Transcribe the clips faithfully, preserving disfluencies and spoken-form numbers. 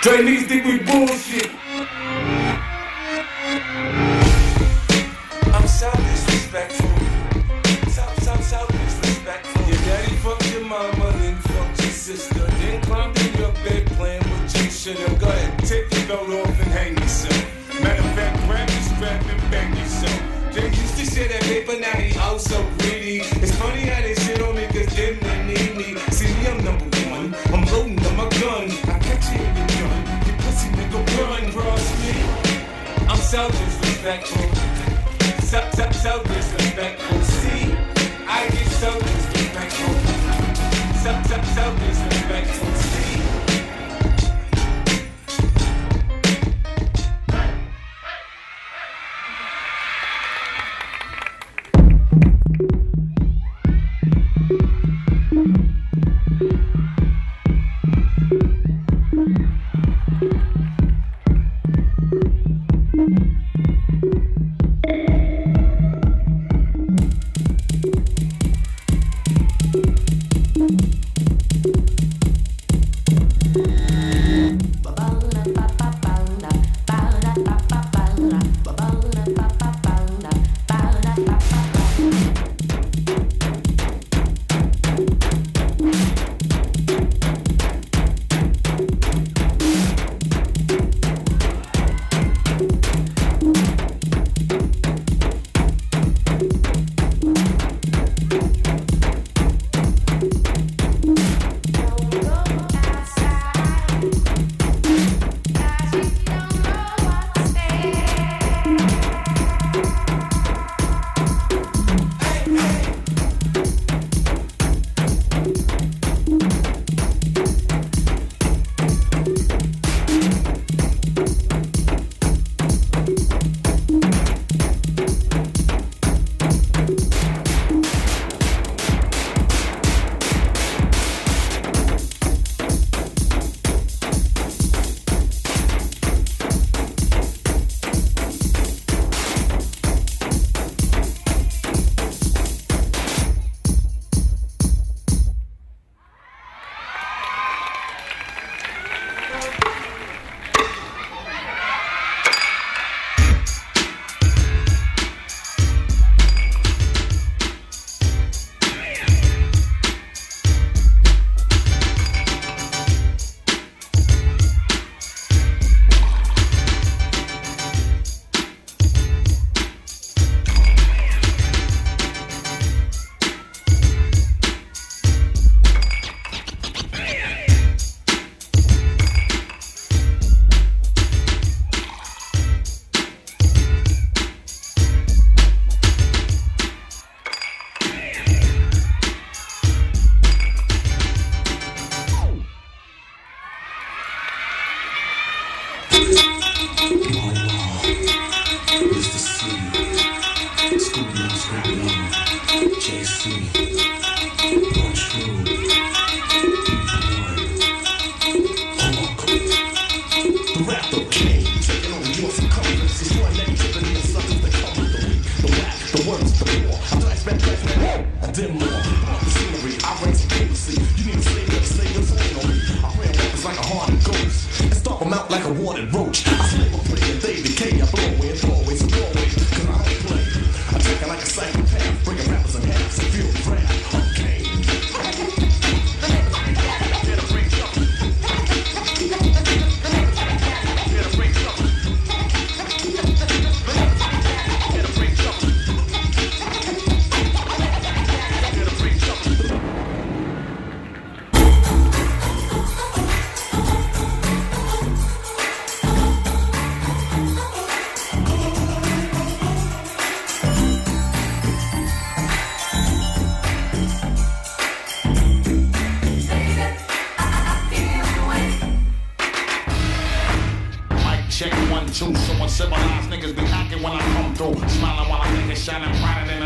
Trainees think we bullshit. I'm so disrespectful. So, so, so disrespectful. Your daddy fucked your mama, then fucked your sister. Then climbed in your bed playing with you. Shoulda go ahead, take your belt off and hang yourself. Matter of fact, grab your strap and bang yourself. Jay used to share that paper, now he all so greedy. It's funny how they shit on me, cause them they need me. See me, I'm number one. I'm loading up my gun. I catch you in your gun. You pussy nigga run, cross me. I'm so disrespectful. So, so, so disrespectful. See, I get so disrespectful. So, so, so disrespectful. See.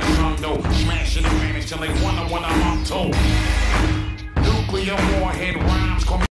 Nuclear warhead,